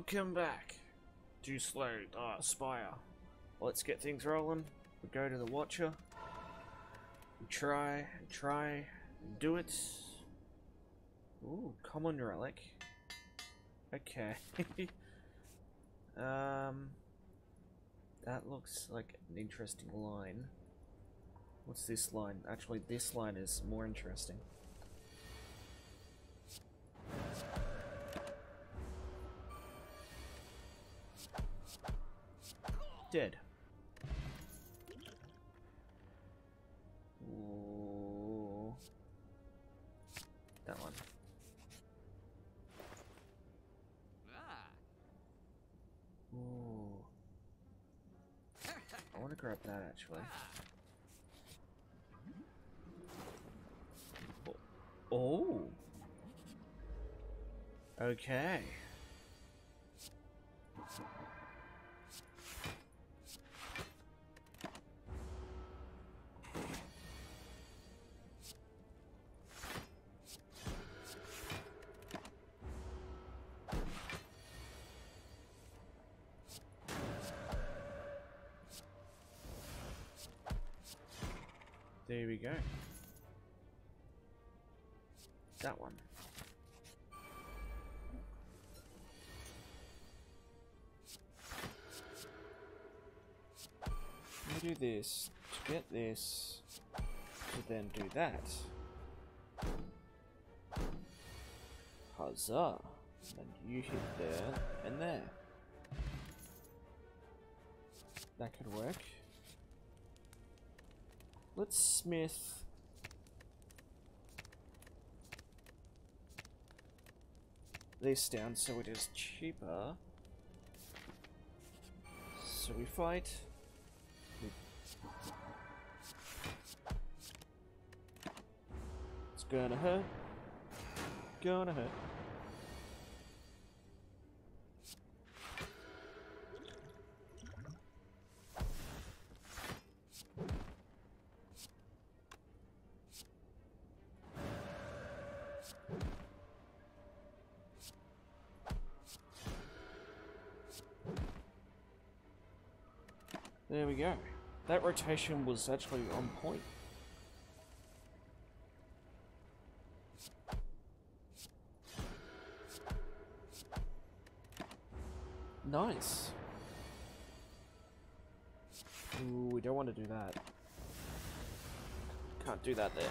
Welcome back to Slay the Spire. Let's get things rolling. We go to the Watcher. We try and do it. Ooh, common relic. Okay. That looks like an interesting line. What's this line? Actually, this line is more interesting. Dead. Ooh. That one. Ooh. I want to grab that actually. Oh. Okay. There we go. That one. Let me do this to get this, to then do that. Huzzah! And you hit there and there. That could work. Let's smith this down so it is cheaper. So we fight. It's gonna hurt. Gonna hurt. There we go. That rotation was actually on point. Nice. Ooh, we don't want to do that. Can't do that there.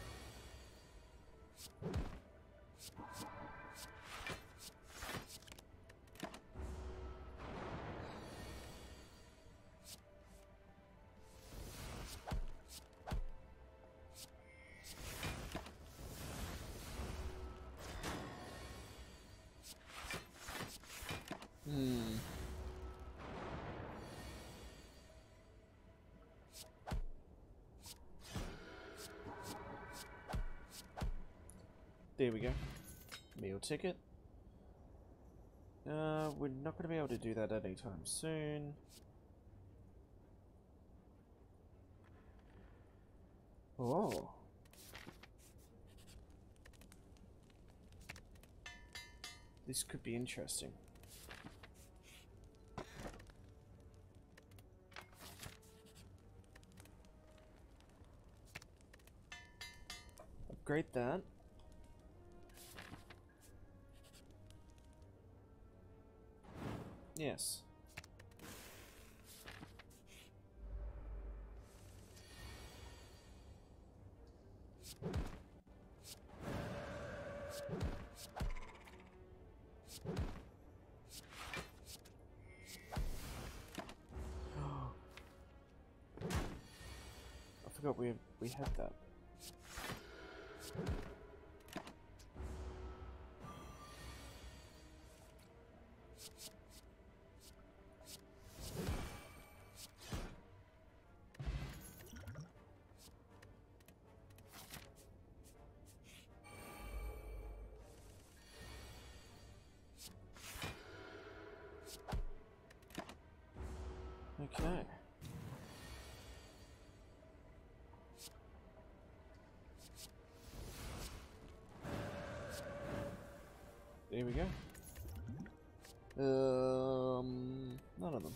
There we go. Meal ticket. We're not going to be able to do that anytime soon. Oh. This could be interesting. Upgrade that. Yes. I forgot we had that. Okay. There we go. None of them.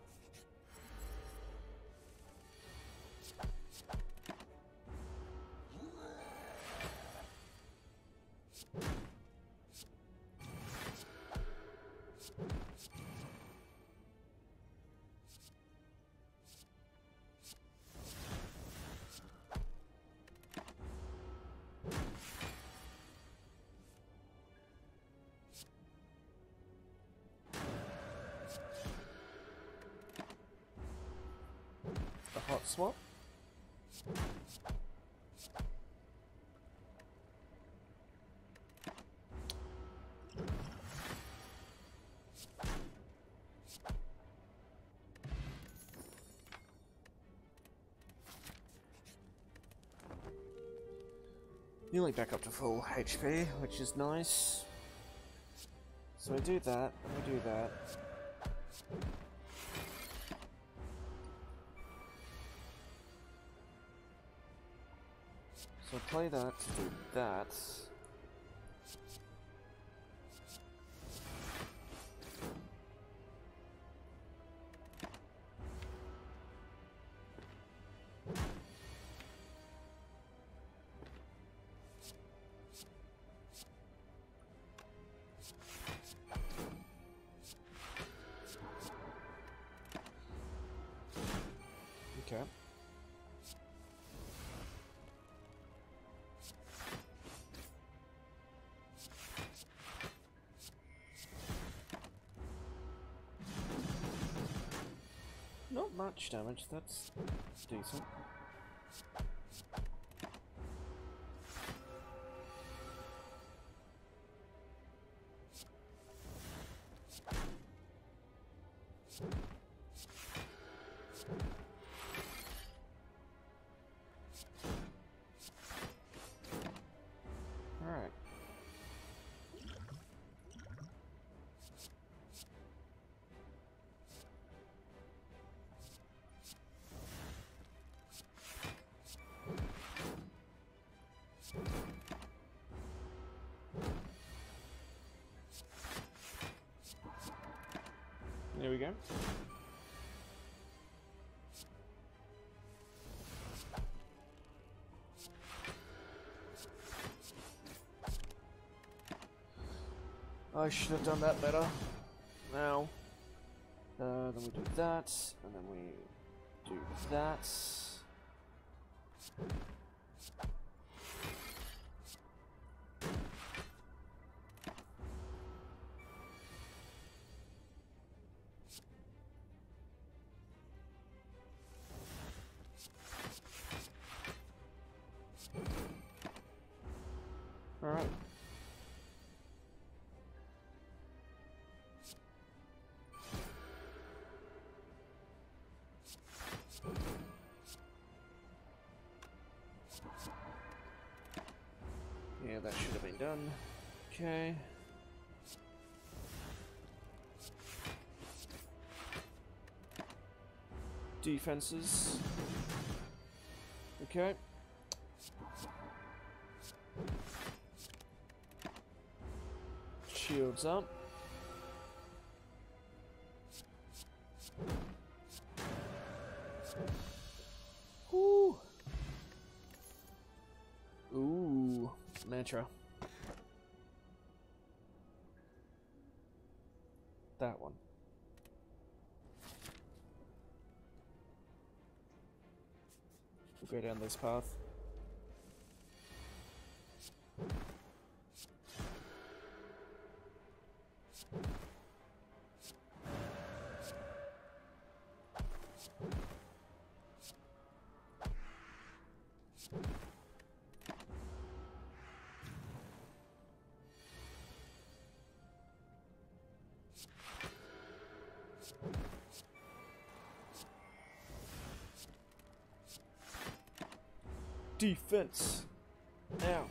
Hot swap. Nearly back up to full HP, which is nice. So I do that, I do that. So I play that to do that. Okay. Not much damage, that's decent. Alright. There we go. I should have done that better. Now, then we do that, and then we do that. All right. Yeah, that should have been done. Okay. Defenses. Okay. Shields up. Woo. Ooh, mantra. That one. We'll go down this path. Defense. Now.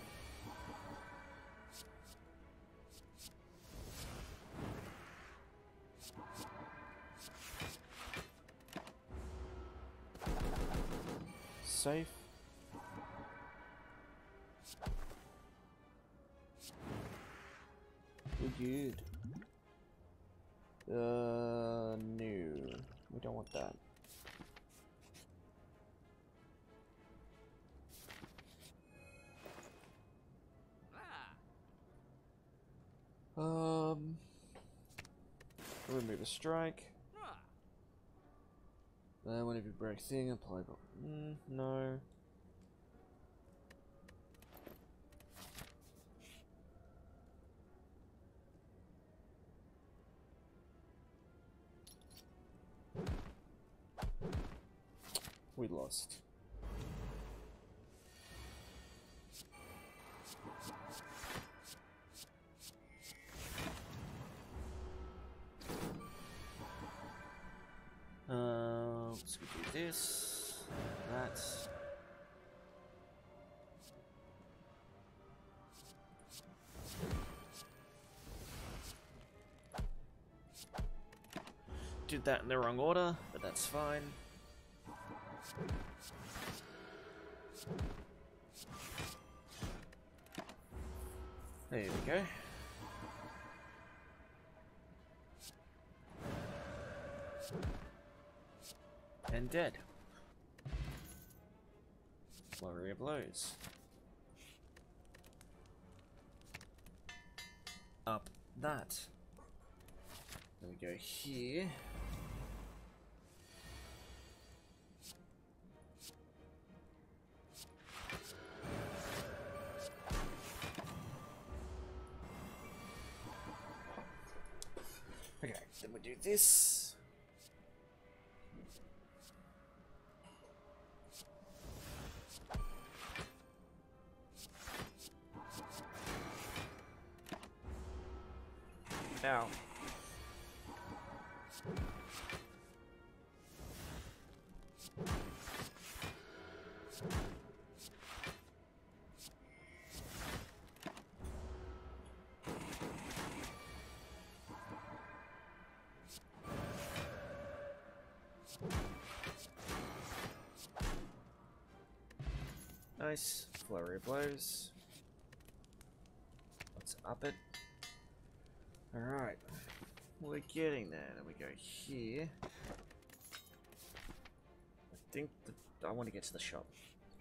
Safe. We're good. No. We don't want that. Remove a strike. Whenever you break thing, apply. No. We lost. Let's do this, that. Did that in the wrong order, but that's fine. There we go. And dead. Flurry of blows. Up that. Then we go here. Okay, then we do this. Now. Nice. Flurry of blows. Let's up it. Alright. We're getting there. Then we go here. I think that I want to get to the shop.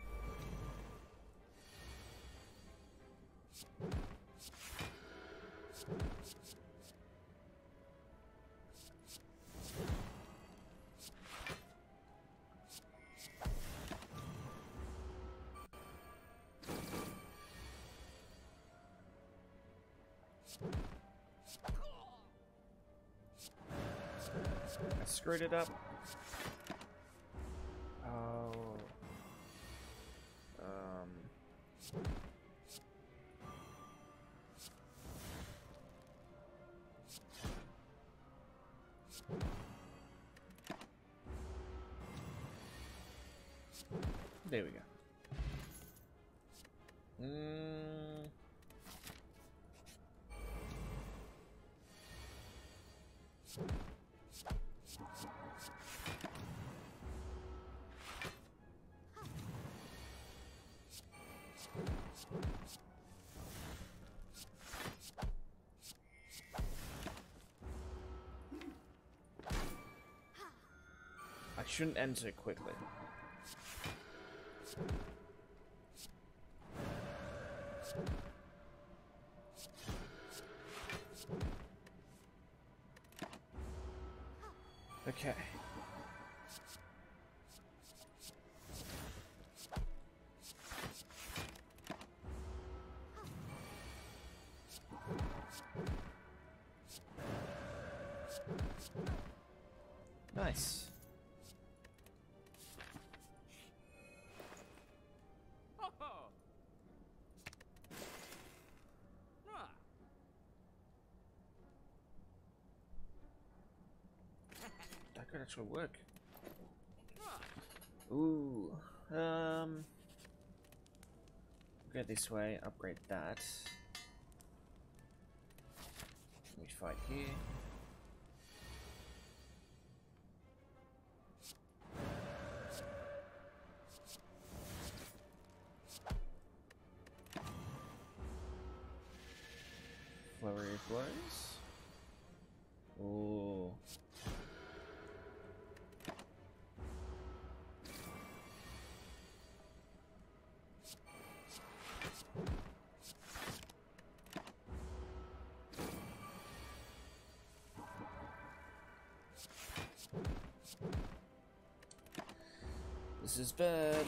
I screwed it up. Oh. There we go. I shouldn't enter quickly. Okay. Nice. That could actually work. Ooh. Go this way, upgrade that. We fight here. Flurry of blows. Oh. This is bad.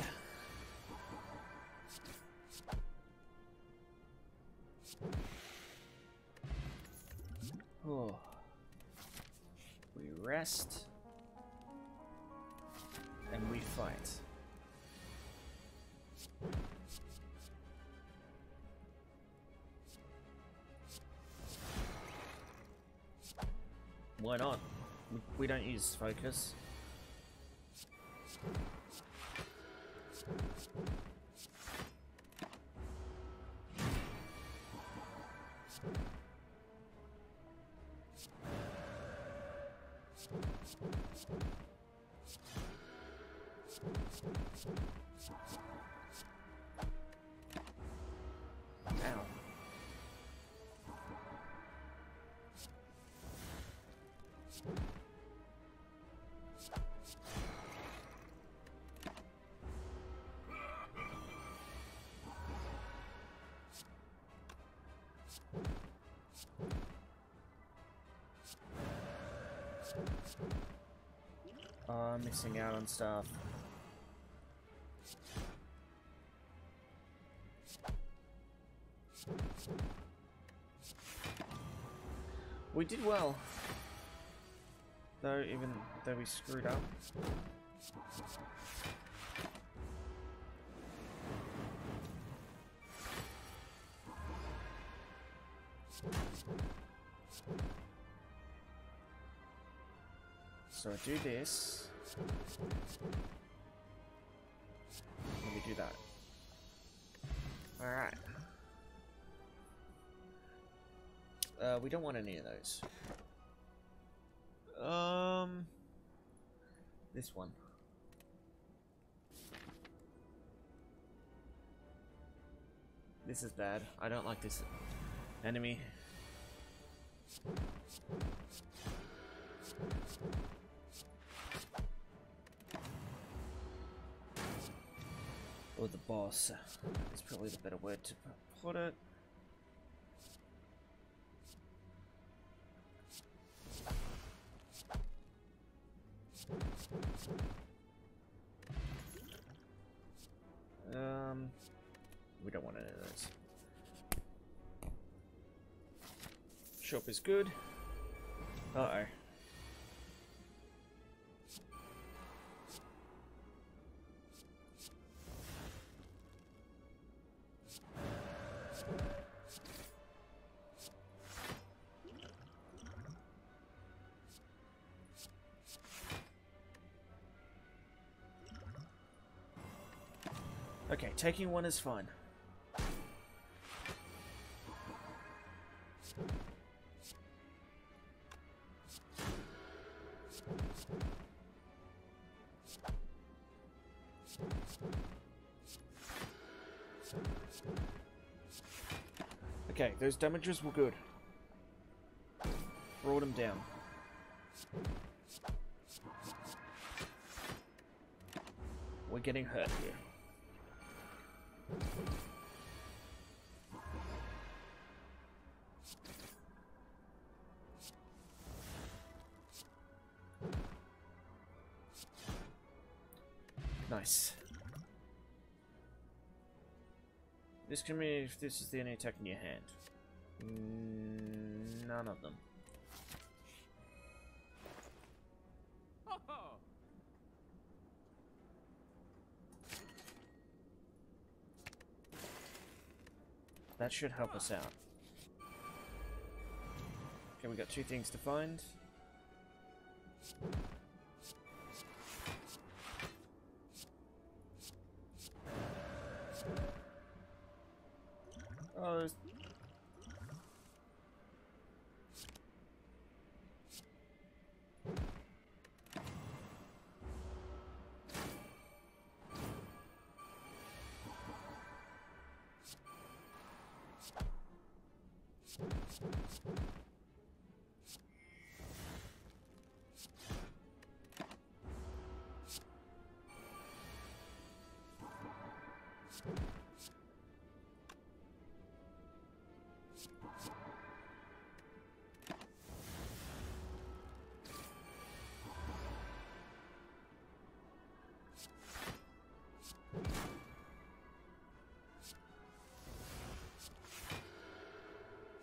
Oh. We rest. And we fight. Why not? We don't use focus. Ow. Oh, I'm missing out on stuff. We did well, though, even though we screwed up. So I do this. Let me do that. Alright. We don't want any of those. This one. This is bad. I don't like this enemy. Or the boss is probably the better word to put it. We don't want any of those. Shop is good. Uh-oh. Okay, taking one is fine. Okay, those damages were good. Brought them down. We're getting hurt here. Nice. This can be if this is the only attack in your hand. None of them. That should help us out. Okay, we got two things to find. Oh,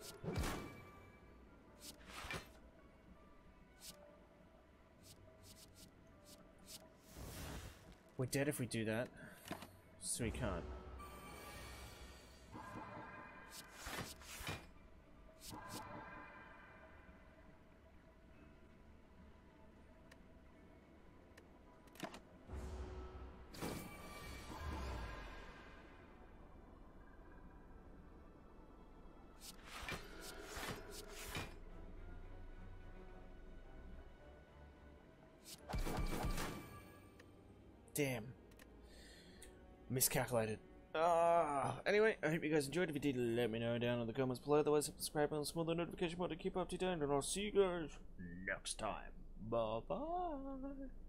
We're dead if we do that, so we can't. Damn. Miscalculated. Anyway, I hope you guys enjoyed. If you did, let me know down in the comments below. Otherwise, subscribe and small the notification button to keep up to date. And I'll see you guys next time. Bye-bye.